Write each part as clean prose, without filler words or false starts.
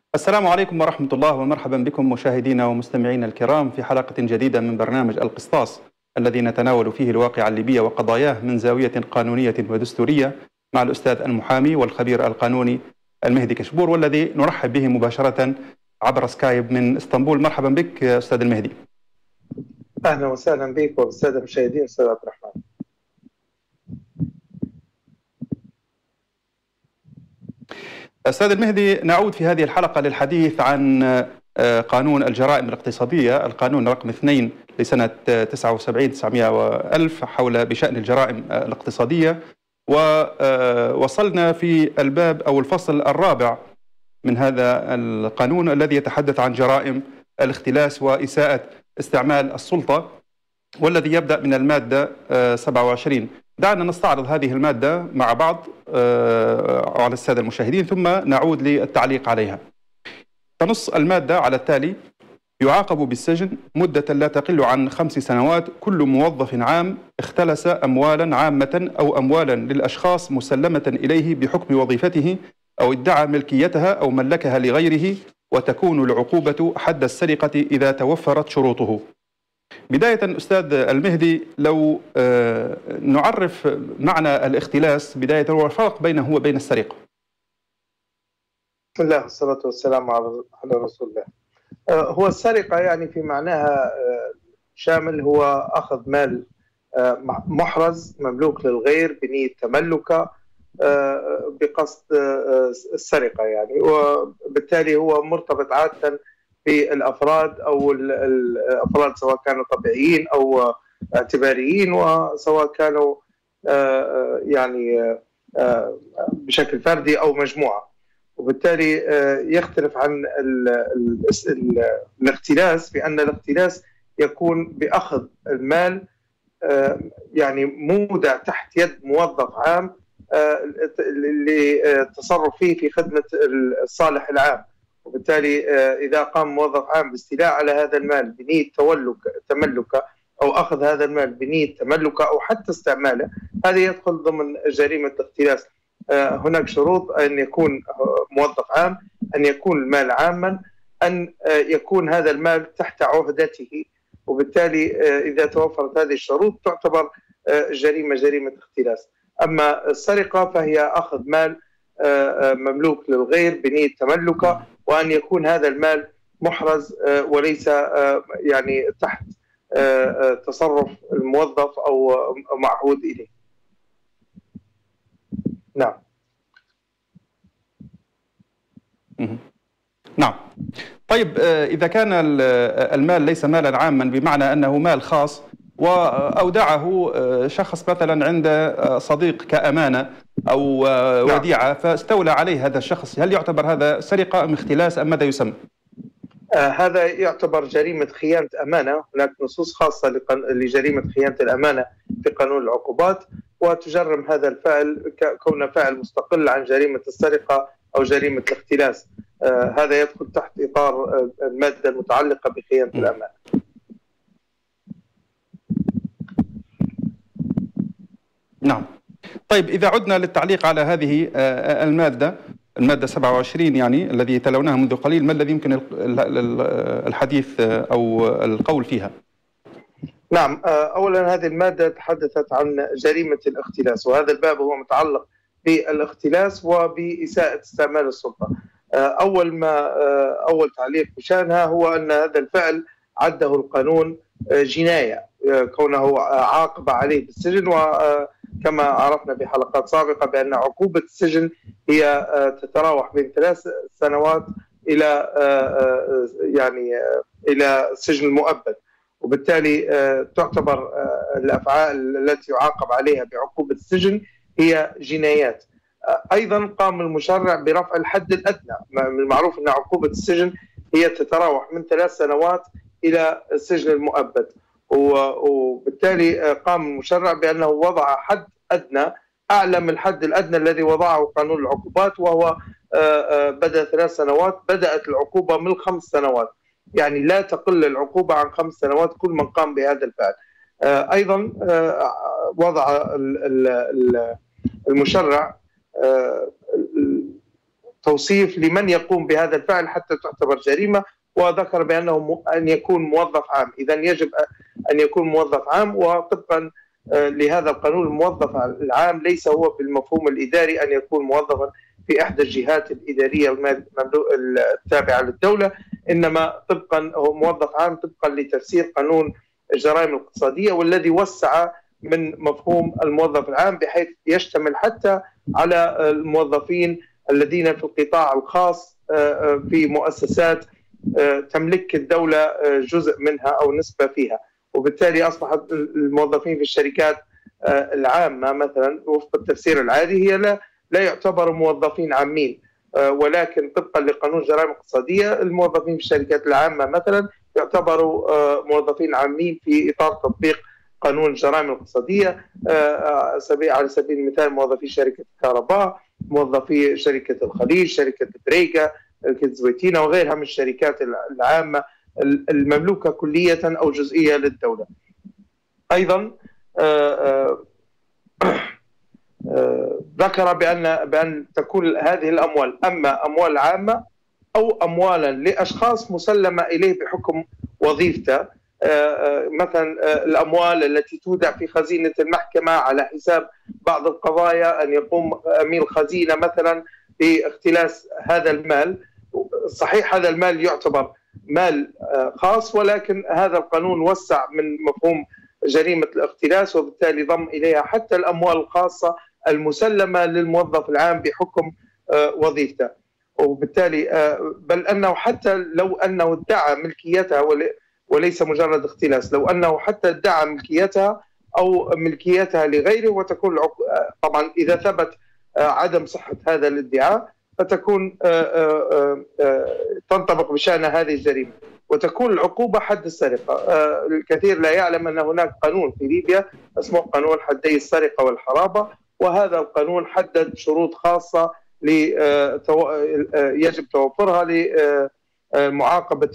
السلام عليكم ورحمة الله ومرحبا بكم مشاهدينا ومستمعينا الكرام في حلقة جديدة من برنامج القسطاس الذي نتناول فيه الواقع الليبي وقضاياه من زاوية قانونية ودستورية مع الأستاذ المحامي والخبير القانوني المهدي كشبور، والذي نرحب به مباشرة عبر سكايب من اسطنبول. مرحبا بك أستاذ المهدي. أهلا وسهلا بك وبالسادة المشاهدين. أستاذ عبد الرحمن. أستاذ المهدي، نعود في هذه الحلقة للحديث عن قانون الجرائم الاقتصادية، القانون رقم 2 لسنة 79-900 حول بشأن الجرائم الاقتصادية، ووصلنا في الباب أو الفصل الرابع من هذا القانون الذي يتحدث عن جرائم الاختلاس وإساءة استعمال السلطة، والذي يبدأ من المادة 27. دعنا نستعرض هذه المادة مع بعض على السادة المشاهدين ثم نعود للتعليق عليها. تنص المادة على التالي: يعاقب بالسجن مدة لا تقل عن 5 سنوات كل موظف عام اختلس أموالا عامة أو أموالا للأشخاص مسلمة إليه بحكم وظيفته أو ادعى ملكيتها أو ملكها لغيره، وتكون العقوبة حد السرقة إذا توفرت شروطه. بداية أستاذ المهدي، لو نعرف معنى الاختلاس بداية والفرق بينه وبين السرقة. بسم الله والصلاة والسلام على رسول الله. هو السرقة يعني في معناها شامل، هو أخذ مال محرز مملوك للغير بنية تملكه بقصد السرقة يعني، وبالتالي هو مرتبط عادة بالأفراد أو الأفراد سواء كانوا طبيعيين أو اعتباريين، وسواء كانوا يعني بشكل فردي أو مجموعة. وبالتالي يختلف عن الاختلاس، بأن الاختلاس يكون بأخذ المال يعني مودع تحت يد موظف عام للتصرف فيه في خدمة الصالح العام. وبالتالي إذا قام موظف عام باستيلاء على هذا المال بنية تملكه أو أخذ هذا المال بنية تملكه أو حتى استعماله، هذا يدخل ضمن جريمة الاختلاس. هناك شروط: أن يكون موظف عام، أن يكون المال عاما، أن يكون هذا المال تحت عهدته. وبالتالي إذا توفرت هذه الشروط تعتبر جريمة اختلاس. أما السرقة فهي أخذ مال مملوك للغير بنية تملكه، وأن يكون هذا المال محرز وليس يعني تحت تصرف الموظف أو معهود إليه. نعم. نعم. طيب، إذا كان المال ليس مالا عاما بمعنى أنه مال خاص وأودعه شخص مثلا عند صديق كأمانة أو وديعة فاستولى عليه هذا الشخص، هل يعتبر هذا سرقة أم اختلاس أم ماذا يسمى؟ هذا يعتبر جريمة خيانة أمانة. هناك نصوص خاصة لجريمة خيانة الأمانة في قانون العقوبات، وتجرم هذا الفعل كونه فعل مستقل عن جريمة السرقة أو جريمة الاختلاس. هذا يدخل تحت إطار المادة المتعلقة بخيانة الأمانة. نعم. طيب، إذا عدنا للتعليق على هذه المادة 27 يعني الذي تلوناها منذ قليل، ما الذي يمكن الحديث أو القول فيها؟ نعم. أولا هذه المادة تحدثت عن جريمة الاختلاس، وهذا الباب هو متعلق بالاختلاس وبإساءة استعمال السلطة. أول تعليق بشأنها هو أن هذا الفعل عده القانون جناية، كونه عاقب عليه بالسجن، وكما عرفنا في حلقات سابقة بأن عقوبة السجن هي تتراوح بين 3 سنوات إلى السجن المؤبد. وبالتالي تعتبر الأفعال التي يعاقب عليها بعقوبة السجن هي جنايات. أيضا قام المشرع برفع الحد الأدنى. من المعروف أن عقوبة السجن هي تتراوح من 3 سنوات إلى السجن المؤبد، وبالتالي قام المشرع بأنه وضع حد أدنى أعلى من الحد الأدنى الذي وضعه قانون العقوبات، وهو بدأ 3 سنوات. بدأت العقوبة من 5 سنوات، يعني لا تقل العقوبة عن 5 سنوات كل من قام بهذا الفعل. أيضا وضع المشرع توصيف لمن يقوم بهذا الفعل حتى تعتبر جريمة، وذكر بأنه أن يكون موظف عام. إذا يجب أن يكون موظف عام، وطبقا لهذا القانون الموظف العام ليس هو بالمفهوم الإداري أن يكون موظفا في إحدى الجهات الإدارية التابعة للدولة، إنما طبقا هو موظف عام طبقا لتفسير قانون الجرائم الاقتصادية، والذي وسع من مفهوم الموظف العام بحيث يشتمل حتى على الموظفين الذين في القطاع الخاص في مؤسسات تملك الدولة جزء منها أو نسبة فيها. وبالتالي أصبحت الموظفين في الشركات العامة مثلا وفق التفسير العادي هي لا يعتبروا موظفين عامين، ولكن طبقا لقانون الجرائم الاقتصادية الموظفين في الشركات العامة مثلا يعتبروا موظفين عامين في إطار تطبيق قانون الجرائم الاقتصادية. على سبيل المثال موظفي شركة الكهرباء، موظفي شركة الخليج، شركة بريكا، شركة زويتينا وغيرها من الشركات العامة المملوكة كلية أو جزئية للدولة. أيضا ذكر بأن تكون هذه الأموال أما أموال عامة أو أموالا لأشخاص مسلمة إليه بحكم وظيفته، مثلا الأموال التي تودع في خزينة المحكمة على حساب بعض القضايا، أن يقوم أمين الخزينة مثلا باختلاس هذا المال. صحيح هذا المال يعتبر مال خاص، ولكن هذا القانون وسع من مفهوم جريمة الاختلاس، وبالتالي ضم إليها حتى الأموال الخاصة المسلمة للموظف العام بحكم وظيفته. وبالتالي بل أنه حتى لو أنه ادعى ملكيتها وليس مجرد اختلاس، لو أنه حتى ادعى ملكيتها أو ملكيتها لغيره، وتكون طبعا إذا ثبت عدم صحة هذا الادعاء فتكون تنطبق بشأن هذه الجريمة، وتكون العقوبة حد السرقة. الكثير لا يعلم أن هناك قانون في ليبيا اسمه قانون حدي السرقة والحرابة، وهذا القانون حدد شروط خاصة يجب توفرها لمعاقبة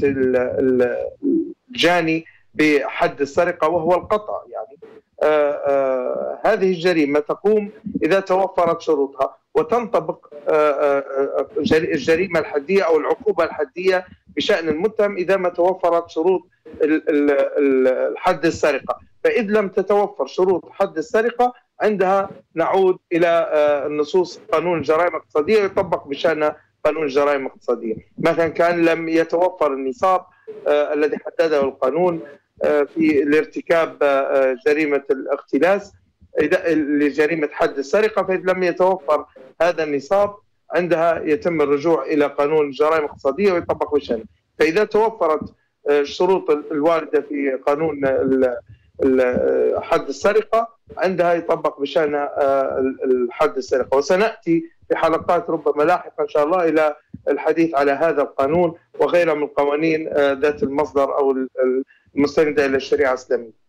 الجاني بحد السرقة، وهو القطع. يعني هذه الجريمة تقوم إذا توفرت شروطها، وتنطبق الجريمة الحدية أو العقوبة الحدية بشأن المتهم إذا ما توفرت شروط حد السرقة. فإذ لم تتوفر شروط حد السرقة عندها نعود إلى النصوص قانون الجرائم الاقتصادية يطبق بشأن قانون الجرائم الاقتصادية. مثلا كان لم يتوفر النصاب الذي حدده القانون في الارتكاب جريمة الاختلاس لجريمة حد السرقة، فإذا لم يتوفر هذا النصاب عندها يتم الرجوع إلى قانون الجرائم الاقتصادية ويطبق بشأنه. فإذا توفرت الشروط الواردة في قانون حد السرقة عندها يطبق بشأن الحد السرقة. وسنأتي في حلقات ربما لاحقا إن شاء الله إلى الحديث على هذا القانون وغيرها من القوانين ذات المصدر أو المستندة إلى الشريعة الإسلامية.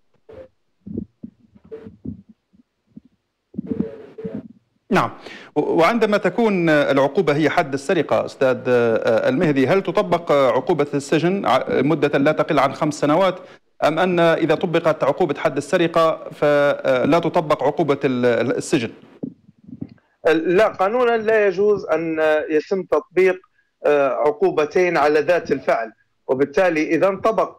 نعم. وعندما تكون العقوبة هي حد السرقة أستاذ المهدي، هل تطبق عقوبة السجن مدة لا تقل عن 5 سنوات، أم أن إذا طبقت عقوبة حد السرقة فلا تطبق عقوبة السجن؟ لا، قانونا لا يجوز أن يتم تطبيق عقوبتين على ذات الفعل، وبالتالي إذا انطبق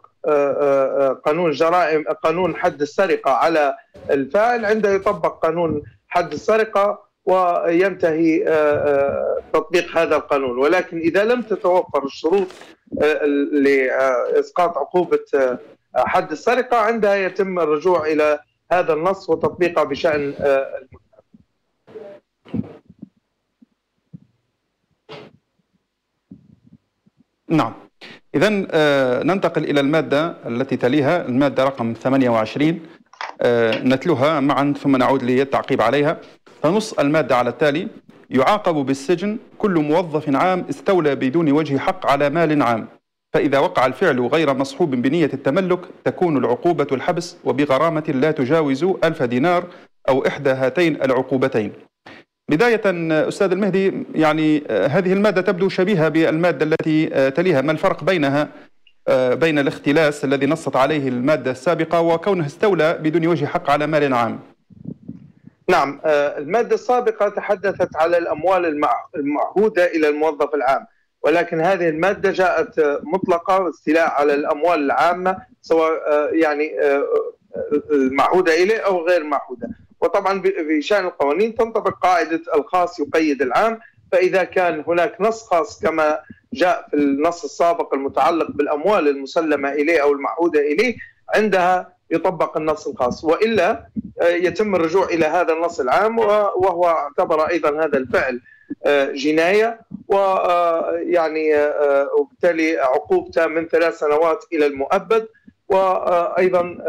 قانون حد السرقة على الفاعل عندما يطبق قانون حد السرقة وينتهي تطبيق هذا القانون. ولكن إذا لم تتوفر الشروط لإسقاط عقوبة حد السرقة عندها يتم الرجوع إلى هذا النص وتطبيقه بشأن المتهم. نعم. إذن ننتقل إلى المادة التي تليها، المادة رقم 28، نتلوها معا ثم نعود للتعقيب عليها. فنص المادة على التالي: يعاقب بالسجن كل موظف عام استولى بدون وجه حق على مال عام، فإذا وقع الفعل غير مصحوب بنية التملك تكون العقوبة الحبس وبغرامة لا تجاوز 1000 دينار أو إحدى هاتين العقوبتين. بداية أستاذ المهدي، يعني هذه المادة تبدو شبيهة بالمادة التي تليها، ما الفرق بينها بين الاختلاس الذي نصت عليه المادة السابقة وكونه استولى بدون وجه حق على مال عام؟ نعم، المادة السابقة تحدثت على الأموال المعهودة إلى الموظف العام، ولكن هذه المادة جاءت مطلقة، استيلاء على الأموال العامة سواء يعني المعهودة إليه أو غير معهودة. وطبعا بشأن القوانين تنطبق قاعدة الخاص يقيد العام، فإذا كان هناك نص خاص كما جاء في النص السابق المتعلق بالأموال المسلمة إليه أو المعهودة إليه، عندها يطبق النص الخاص، وإلا يتم الرجوع إلى هذا النص العام، وهو اعتبر أيضا هذا الفعل جناية، ويعني وبالتالي عقوبته من 3 سنوات إلى المؤبد. وأيضا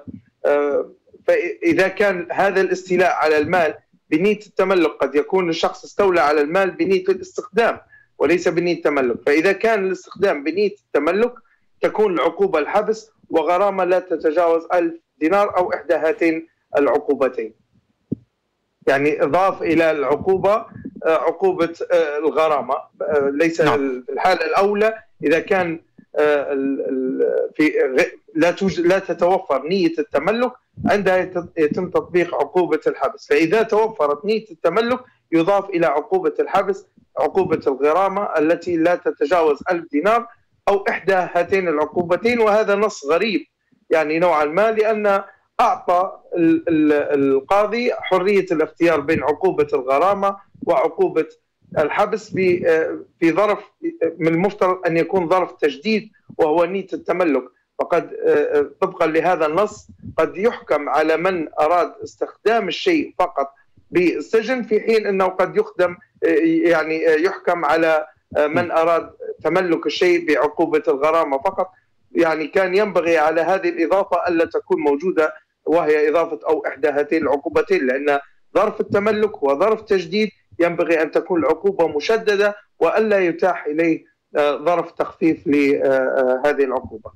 فإذا كان هذا الاستيلاء على المال بنية التملك، قد يكون الشخص استولى على المال بنية الاستخدام وليس بنية التملك، فإذا كان الاستخدام بنية التملك تكون العقوبة الحبس وغرامة لا تتجاوز 1000 دينار أو إحدى هاتين العقوبتين. يعني إضاف إلى العقوبة عقوبة الغرامة، ليس الحالة الأولى إذا كان في لا تتوفر نية التملك، عندها يتم تطبيق عقوبة الحبس. فإذا توفرت نية التملك يضاف إلى عقوبة الحبس عقوبة الغرامة التي لا تتجاوز 1000 دينار أو إحدى هاتين العقوبتين. وهذا نص غريب يعني نوعا ما، لأن أعطى القاضي حرية الاختيار بين عقوبة الغرامة وعقوبة الحبس في ظرف من المفترض أن يكون ظرف تجديد وهو نية التملك. فقد طبقا لهذا النص قد يحكم على من أراد استخدام الشيء فقط بالسجن، في حين أنه قد يعني يحكم على من أراد تملك الشيء بعقوبة الغرامة فقط. يعني كان ينبغي على هذه الإضافة ألا تكون موجودة، وهي إضافة أو إحدى هاتين العقوبتين، لأن ظرف التملك وظرف تجديد ينبغي أن تكون العقوبة مشددة وألا يتاح إليه ظرف تخفيف لهذه العقوبة.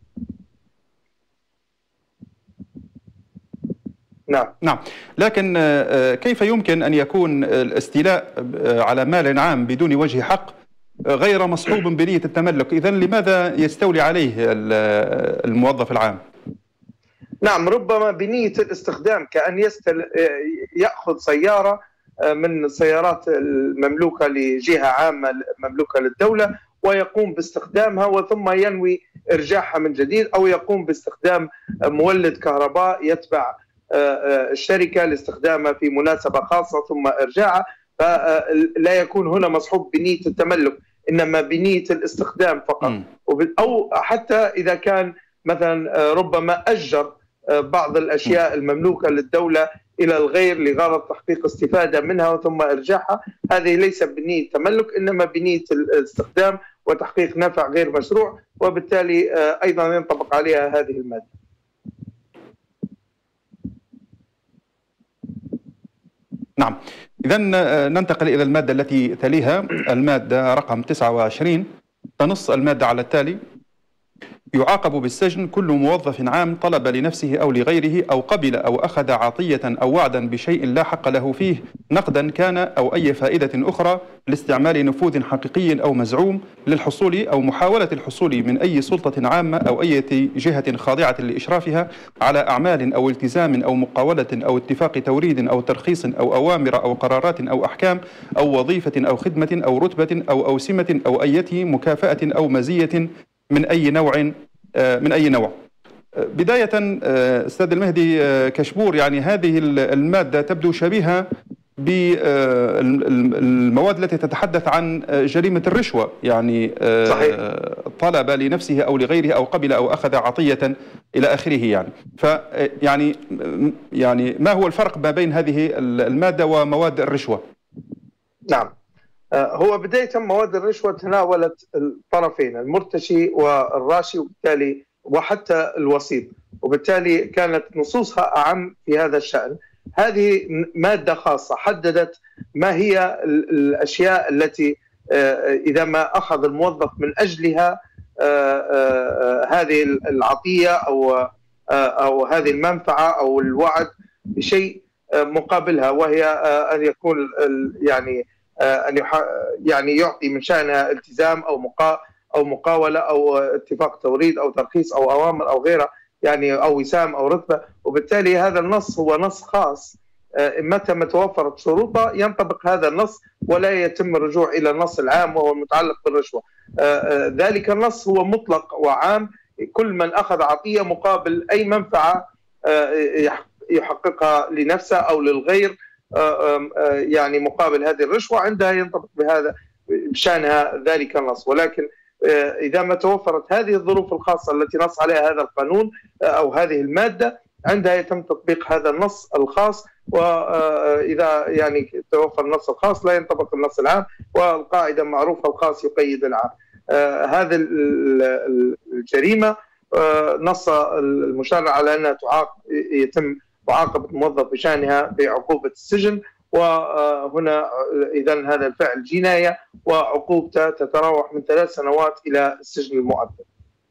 نعم، لكن كيف يمكن أن يكون الاستيلاء على مال عام بدون وجه حق غير مصحوب بنية التملك؟ إذن لماذا يستولي عليه الموظف العام؟ نعم، ربما بنية الاستخدام، كأن يأخذ سيارة من السيارات المملوكة لجهة عامة مملوكة للدولة ويقوم باستخدامها وثم ينوي إرجاعها من جديد، أو يقوم باستخدام مولد كهرباء يتبع الشركة لاستخدامها في مناسبة خاصة ثم إرجاعها، فلا يكون هنا مصحوب بنية التملك إنما بنية الاستخدام فقط. أو حتى إذا كان مثلا ربما أجر بعض الأشياء المملوكة للدولة إلى الغير لغرض تحقيق استفادة منها ثم إرجاعها، هذه ليس بنية تملك إنما بنية الاستخدام وتحقيق نفع غير مشروع، وبالتالي أيضا ينطبق عليها هذه المادة. نعم، إذن ننتقل إلى المادة التي تليها، المادة رقم 29. تنص المادة على التالي: يعاقب بالسجن كل موظف عام طلب لنفسه أو لغيره أو قبل أو أخذ عطية أو وعدا بشيء لا حق له فيه، نقدا كان أو أي فائدة أخرى، لاستعمال نفوذ حقيقي أو مزعوم للحصول أو محاولة الحصول من أي سلطة عامة أو أي جهة خاضعة لإشرافها على أعمال أو التزام أو مقاولة أو اتفاق توريد أو ترخيص أو أوامر أو قرارات أو أحكام أو وظيفة أو خدمة أو رتبة أو أوسمة أو أي مكافأة أو مزية من أي نوع. بداية أستاذ المهدي كشبور، يعني هذه المادة تبدو شبيهة بالمواد التي تتحدث عن جريمة الرشوة، يعني صحيح. طلب لنفسه أو لغيره أو قبل أو أخذ عطية إلى آخره. يعني ما هو الفرق ما بين هذه المادة ومواد الرشوة؟ نعم، هو بداية مواد الرشوة تناولت الطرفين، المرتشي والراشي، وبالتالي وحتى الوسيط، وبالتالي كانت نصوصها أعم في هذا الشأن. هذه مادة خاصة حددت ما هي الأشياء التي إذا ما أخذ الموظف من أجلها هذه العطية أو هذه المنفعة أو الوعد بشيء مقابلها، وهي أن يكون يعني يعطي من شأنها التزام أو مقاولة أو اتفاق توريد أو ترخيص أو أوامر أو غيرها، يعني أو وسام أو رتبة. وبالتالي هذا النص هو نص خاص متى ما توفرت شروطه ينطبق هذا النص ولا يتم الرجوع إلى النص العام وهو المتعلق بالرشوة. ذلك النص هو مطلق وعام، كل من أخذ عطية مقابل أي منفعة يحققها لنفسه أو للغير يعني مقابل هذه الرشوة، عندها ينطبق بهذا بشأنها ذلك النص. ولكن إذا ما توفرت هذه الظروف الخاصة التي نص عليها هذا القانون أو هذه المادة، عندها يتم تطبيق هذا النص الخاص، وإذا يعني توفر النص الخاص لا ينطبق النص العام، والقاعدة معروفة الخاص يقيد العام. هذه الجريمة نص المشرع على أنها يتم معاقبة الموظف بشأنها بعقوبة السجن، وهنا إذن هذا الفعل جناية وعقوبته تتراوح من 3 سنوات إلى السجن المؤبد.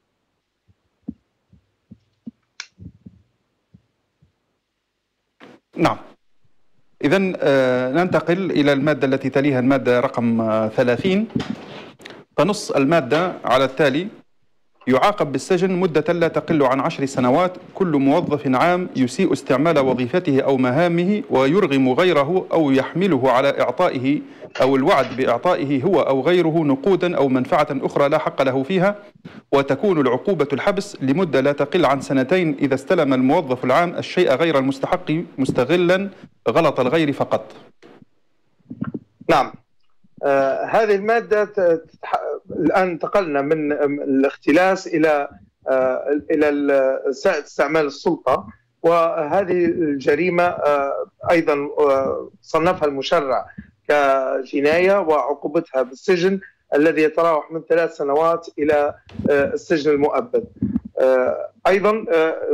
نعم، إذن ننتقل إلى المادة التي تليها، المادة رقم 30. فنص المادة على التالي: يعاقب بالسجن مدة لا تقل عن 10 سنوات كل موظف عام يسيء استعمال وظيفته أو مهامه ويرغم غيره أو يحمله على إعطائه أو الوعد بإعطائه هو أو غيره نقودا أو منفعة أخرى لا حق له فيها، وتكون العقوبة الحبس لمدة لا تقل عن 2 إذا استلم الموظف العام الشيء غير المستحق مستغلا غلط الغير فقط. نعم، هذه المادة الآن انتقلنا من الاختلاس إلى استعمال السلطة، وهذه الجريمة أيضا صنفها المشرع كجناية وعقوبتها بالسجن الذي يتراوح من 3 سنوات إلى السجن المؤبد. أيضا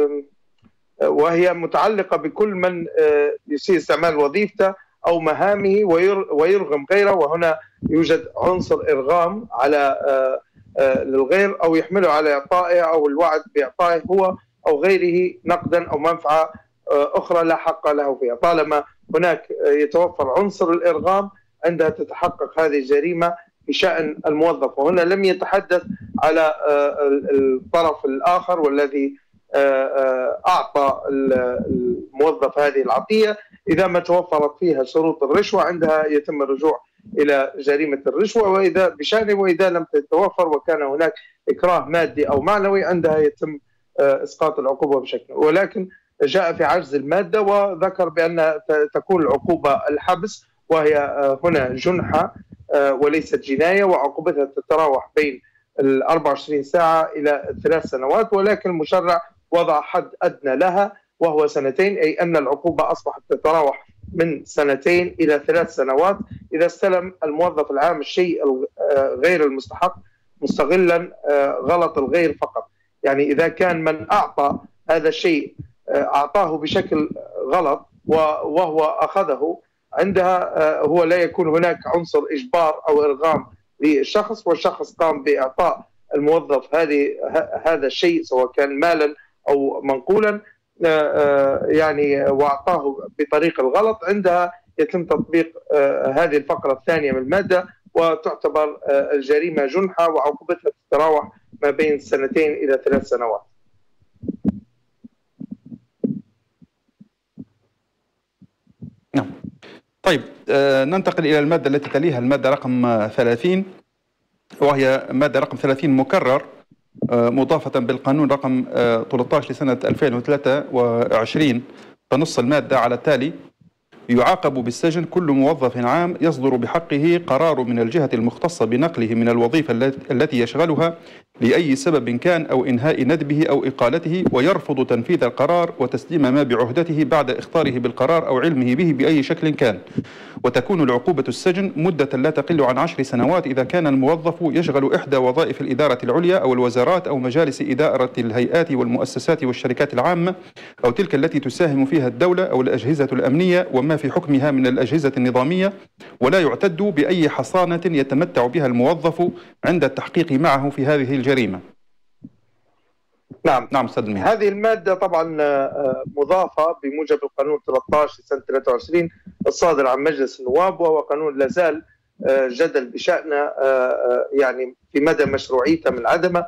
وهي متعلقة بكل من يسيء استعمال وظيفته أو مهامه ويرغم غيره، وهنا يوجد عنصر إرغام على للغير أو يحمله على إعطائه أو الوعد بإعطائه هو أو غيره نقدا أو منفعة أخرى لا حق له فيها. طالما هناك يتوفر عنصر الإرغام عندها تتحقق هذه الجريمة بشأن الموظف، وهنا لم يتحدث على الطرف الآخر والذي أعطى الموظف هذه العطية. إذا ما توفرت فيها شروط الرشوة عندها يتم الرجوع إلى جريمة الرشوة، وإذا بشأنه وإذا لم تتوفر وكان هناك إكراه مادي أو معنوي عندها يتم إسقاط العقوبة بشكل. ولكن جاء في عجز المادة وذكر بأن تكون العقوبة الحبس، وهي هنا جنحة وليست جناية، وعقوبتها تتراوح بين 24 ساعة إلى 3 سنوات، ولكن المشرع وضع حد أدنى لها وهو 2 سنين، أي أن العقوبة أصبحت تتراوح من 2 إلى 3 سنوات إذا استلم الموظف العام الشيء غير المستحق مستغلا غلط الغير فقط. يعني إذا كان من أعطى هذا الشيء أعطاه بشكل غلط وهو أخذه، عندها هو لا يكون هناك عنصر إجبار أو إرغام للشخص، والشخص قام بإعطاء الموظف هذا الشيء سواء كان مالا أو منقولا يعني وأعطاه بطريق الغلط، عندها يتم تطبيق هذه الفقرة الثانية من المادة وتعتبر الجريمة جنحة وعقوبتها تتراوح ما بين 2 إلى 3 سنوات. نعم. طيب، ننتقل إلى المادة التي تليها، المادة رقم 30، وهي مادة رقم 30 مكرر مضافة بالقانون رقم 13 لسنة 2023. فنص المادة على التالي: يعاقب بالسجن كل موظف عام يصدر بحقه قرار من الجهة المختصة بنقله من الوظيفة التي يشغلها لأي سبب كان أو إنهاء ندبه أو إقالته، ويرفض تنفيذ القرار وتسليم ما بعهدته بعد إخطاره بالقرار أو علمه به بأي شكل كان. وتكون العقوبة السجن مدة لا تقل عن 10 سنوات إذا كان الموظف يشغل إحدى وظائف الإدارة العليا أو الوزارات أو مجالس إدارة الهيئات والمؤسسات والشركات العامة أو تلك التي تساهم فيها الدولة أو الأجهزة الأمنية وما في حكمها من الأجهزة النظامية، ولا يعتد بأي حصانة يتمتع بها الموظف عند التحقيق معه في هذه الجريمة. نعم. أستاذ مين. هذه المادة طبعا مضافة بموجب القانون 13 سنة 23 الصادر عن مجلس النواب، وهو قانون لا زال جدل بشأنه يعني في مدى مشروعيته من عدمه،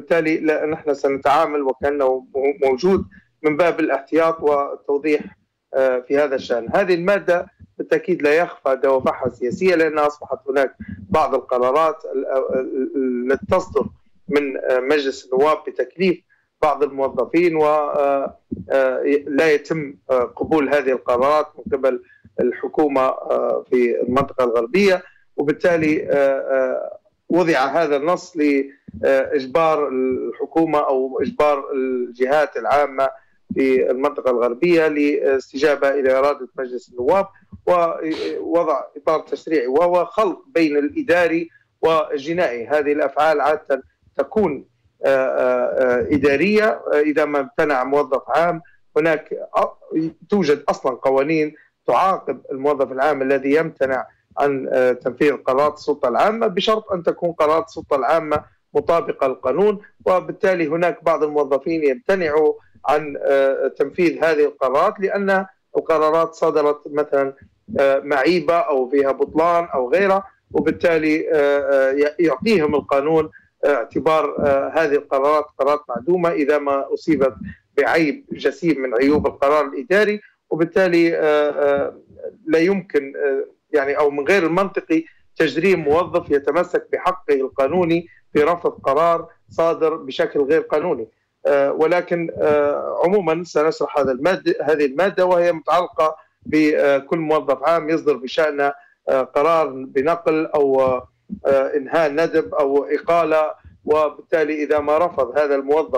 وبالتالي نحن سنتعامل وكأنه موجود من باب الاحتياط وتوضيح في هذا الشأن. هذه المادة بالتأكيد لا يخفى دوافعها السياسية، لأن أصبحت هناك بعض القرارات التي تصدر من مجلس النواب بتكليف بعض الموظفين، ولا يتم قبول هذه القرارات من قبل الحكومة في المنطقة الغربية، وبالتالي وضع هذا النص لإجبار الحكومة أو إجبار الجهات العامة في المنطقة الغربية للاستجابة إلى إرادة مجلس النواب، ووضع إطار تشريعي وهو خلط بين الإداري والجنائي. هذه الأفعال عادة تكون إدارية إذا ما امتنع موظف عام. هناك توجد أصلا قوانين تعاقب الموظف العام الذي يمتنع عن تنفيذ قرارات السلطة العامة، بشرط أن تكون قرارات السلطة العامة مطابقة للقانون. وبالتالي هناك بعض الموظفين يمتنعوا عن تنفيذ هذه القرارات لأن القرارات صدرت مثلا معيبة أو فيها بطلان أو غيره، وبالتالي يعطيهم القانون اعتبار هذه القرارات قرارات معدومة إذا ما أصيبت بعيب جسيم من عيوب القرار الإداري. وبالتالي لا يمكن يعني أو من غير المنطقي تجريم موظف يتمسك بحقه القانوني في رفض قرار صادر بشكل غير قانوني. ولكن عموما سنشرح هذه المادة، وهي متعلقة بكل موظف عام يصدر بشأنه قرار بنقل أو إنهاء ندب أو إقالة، وبالتالي إذا ما رفض هذا الموظف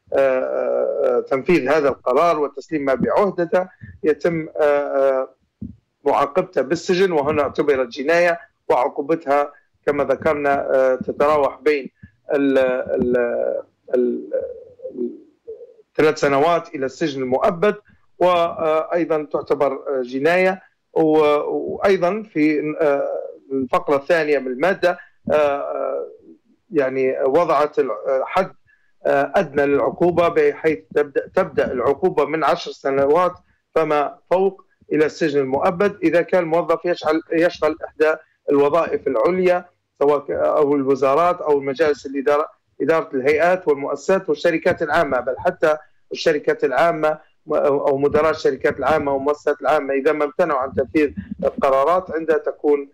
تنفيذ هذا القرار وتسليم ما بعهدته يتم معاقبته بالسجن، وهنا اعتبرت جناية، وعقوبتها كما ذكرنا تتراوح بين 3 سنوات إلى السجن المؤبد، وأيضا تعتبر جناية. وأيضا في الفقرة الثانية من المادة يعني وضعت حد أدنى للعقوبة، بحيث تبدأ العقوبة من 10 سنوات فما فوق إلى السجن المؤبد إذا كان الموظف يشغل إحدى الوظائف العليا سواء أو الوزارات أو المجالس الإدارة، إدارة الهيئات والمؤسسات والشركات العامة، بل حتى الشركات العامة أو مدراء الشركات العامة والمؤسسات العامة إذا ما امتنعوا عن تنفيذ القرارات عندها تكون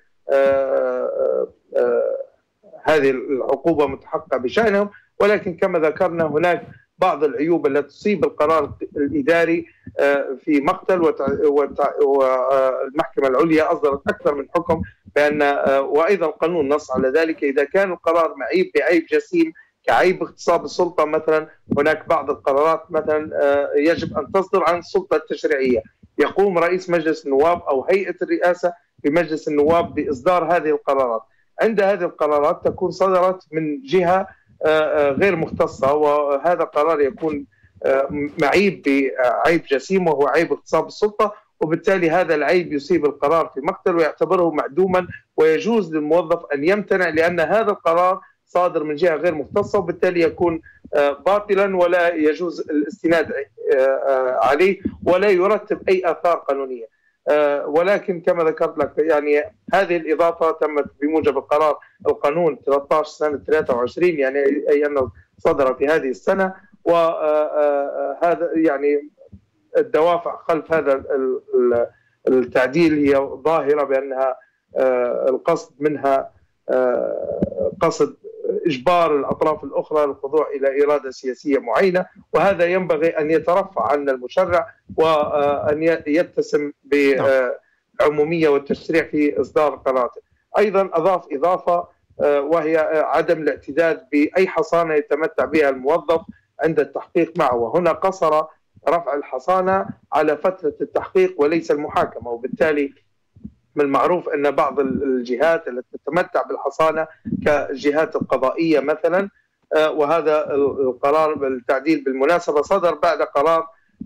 هذه العقوبة متحققة بشأنهم. ولكن كما ذكرنا هناك بعض العيوب التي تصيب القرار الإداري في مقتل، والمحكمة العليا أصدرت أكثر من حكم بأن وأيضا القانون نص على ذلك إذا كان القرار معيب بعيب جسيم كعيب اغتصاب السلطة مثلا. هناك بعض القرارات مثلا يجب أن تصدر عن السلطة التشريعية، يقوم رئيس مجلس النواب أو هيئة الرئاسة بمجلس النواب بإصدار هذه القرارات. عند هذه القرارات تكون صدرت من جهة غير مختصة، وهذا القرار يكون معيب بعيب جسيم وهو عيب اغتصاب السلطة، وبالتالي هذا العيب يصيب القرار في مقتل ويعتبره معدوما، ويجوز للموظف أن يمتنع لأن هذا القرار صادر من جهة غير مختصة، وبالتالي يكون باطلا ولا يجوز الاستناد عليه ولا يرتب أي آثار قانونية. ولكن كما ذكرت لك يعني هذه الإضافة تمت بموجب القانون 13 سنة 23، يعني أي أنه صدر في هذه السنة. وهذا يعني الدوافع خلف هذا التعديل هي ظاهرة بأنها القصد منها قصد إجبار الأطراف الأخرى للخضوع إلى إرادة سياسية معينة، وهذا ينبغي أن يترفع عن المشرع وأن يتسم بعمومية والتشريع في إصدار قراراته. أيضا أضاف إضافة وهي عدم الاعتداد بأي حصانة يتمتع بها الموظف عند التحقيق معه، وهنا قصر رفع الحصانة على فترة التحقيق وليس المحاكمة. وبالتالي من المعروف أن بعض الجهات التي تتمتع بالحصانة كالجهات القضائية مثلا، وهذا القرار بالتعديل بالمناسبة صدر بعد قرار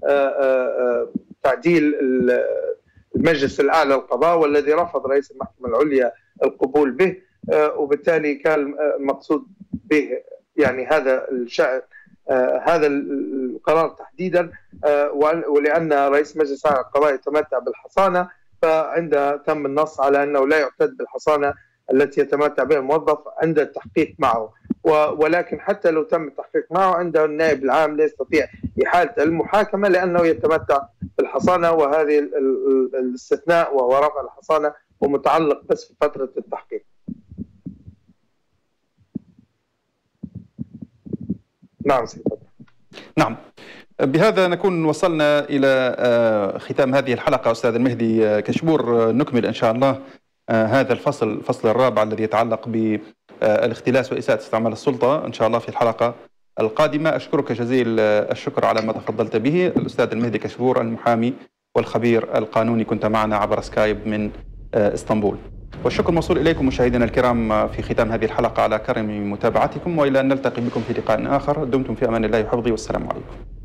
تعديل المجلس الأعلى للقضاء والذي رفض رئيس المحكمة العليا القبول به، وبالتالي كان المقصود به يعني هذا الشأن هذا القرار تحديدا، ولأن رئيس مجلس الأعلى للقضاء يتمتع بالحصانة فعندها تم النص على أنه لا يعتد بالحصانة التي يتمتع بها الموظف عند التحقيق معه. ولكن حتى لو تم التحقيق معه عنده النائب العام لا يستطيع إحالة المحاكمة لأنه يتمتع الحصانة، وهذه الاستثناء وهو رفع الحصانة ومتعلق بس في فترة التحقيق. نعم سيد. نعم، بهذا نكون وصلنا إلى ختام هذه الحلقة. أستاذ المهدي كشبور، نكمل إن شاء الله هذا الفصل الرابع الذي يتعلق بالاختلاس وإساءة استعمال السلطة إن شاء الله في الحلقة القادمة. أشكرك جزيل الشكر على ما تفضلت به. الأستاذ المهدي كشبور، المحامي والخبير القانوني، كنت معنا عبر سكايب من اسطنبول. والشكر موصول إليكم مشاهدينا الكرام في ختام هذه الحلقة على كرم متابعتكم، وإلى أن نلتقي بكم في لقاء آخر. دمتم في أمان الله وحفظه، والسلام عليكم.